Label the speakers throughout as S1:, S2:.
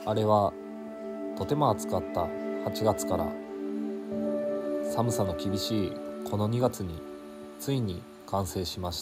S1: あれはとても暑かった8月から寒さの厳しいこの2月についに完成しました。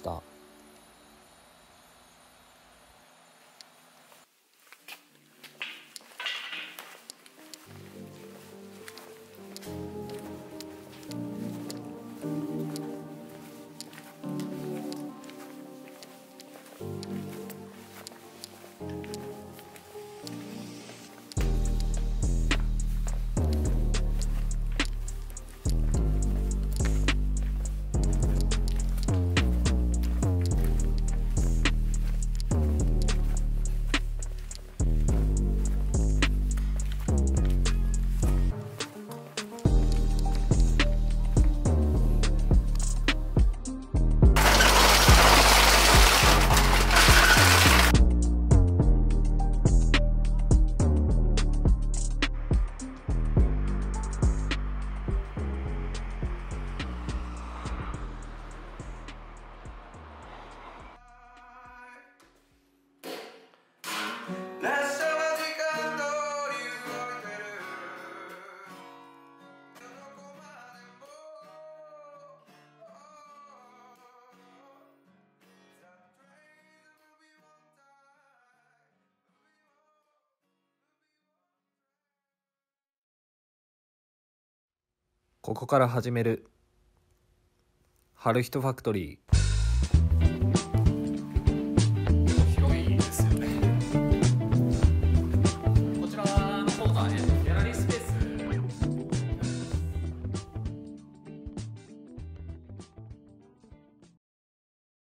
S1: ここから始める春人ファクトリー。